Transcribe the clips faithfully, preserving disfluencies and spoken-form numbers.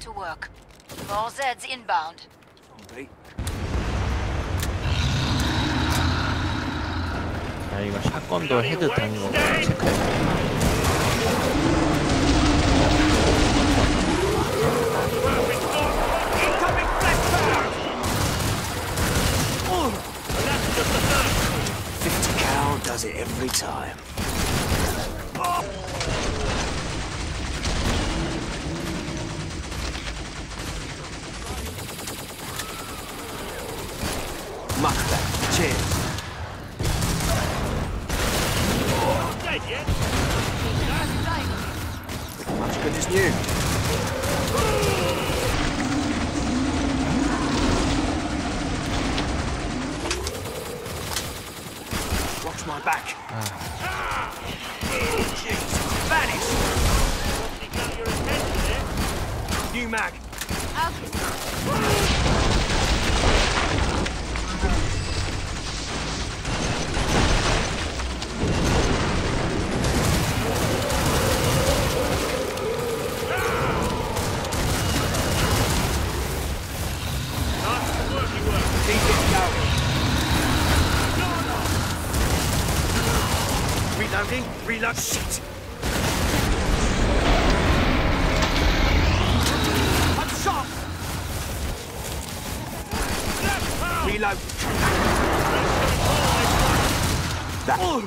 to work. All Zeds inbound. Okay. 야 이거 샷건도 헤드 다는 거 체크해. fifty cal does it every time. Much better. Cheers. Much good as new. Watch my back. Ah. Jeez. Vanish. New mag. Reloading, reload, shit! I'm shot! Reload! That. Oh.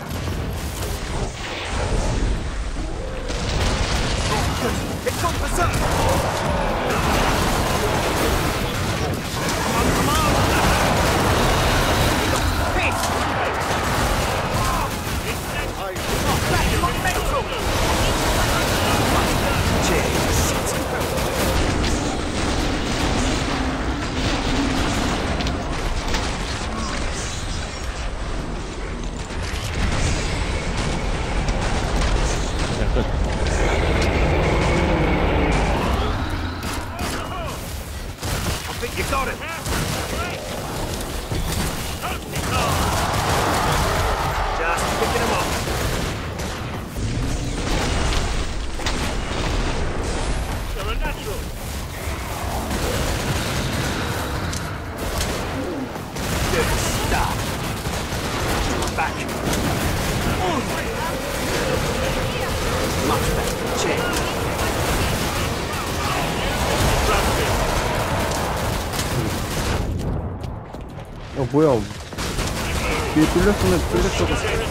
It's on berserk! Come on, come on! Hit! I think you got it. Just picking him up. You're a natural. Good stuff. Back. Much better. Cheers. 어 뭐야 뒤에 뚫렸으면 뚫렸어도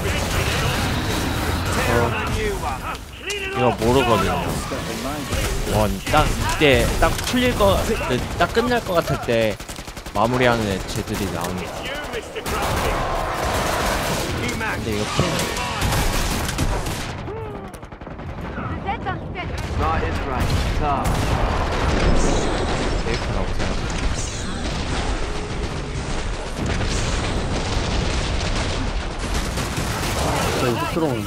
어 이거 모르거든요. 원 딱 이때 딱 풀릴 거 딱 끝날 거 같을 때 마무리하는 애들이 나옵니다. 근데 이거 피해. Right is right. Car. 메이커라고 생각합니다. 진짜 쑥스러운데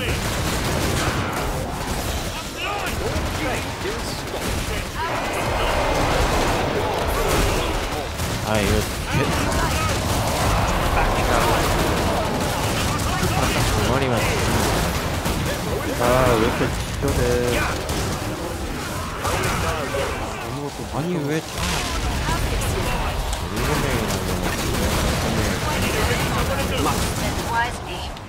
아 이거 개... 딱 덩어리만 아 왜 이렇게 지켜대 아무것도 아니 왜 다 일곱 명이나 Wisely.